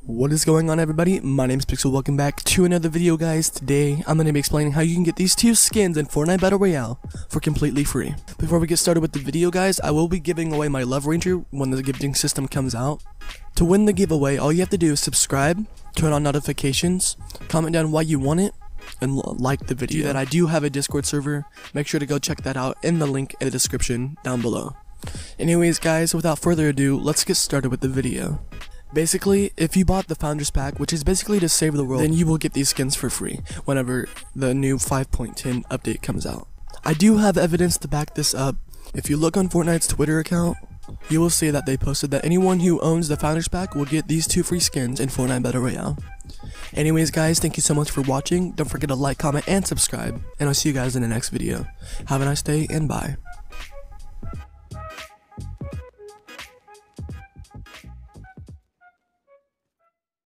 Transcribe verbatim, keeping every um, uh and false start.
What is going on, everybody? My name is Pixel. Welcome back to another video, guys. Today I'm going to be explaining how you can get these two skins in Fortnite Battle Royale for completely free. Before we get started with the video, guys, I will be giving away my Love Ranger when the gifting system comes out. To win the giveaway, all you have to do is subscribe, turn on notifications, comment down why you want it, and like the video. That I do have a Discord server. Make sure to go check that out in the link in the description down below. Anyways, guys, without further ado, let's get started with the video. Basically, if you bought the Founders Pack, which is basically to save the world, then you will get these skins for free whenever the new five point ten update comes out. I do have evidence to back this up. If you look on Fortnite's Twitter account, you will see that they posted that anyone who owns the Founders Pack will get these two free skins in Fortnite Battle Royale. Anyways, guys, thank you so much for watching. Don't forget to like, comment, and subscribe, and I'll see you guys in the next video. Have a nice day, and bye.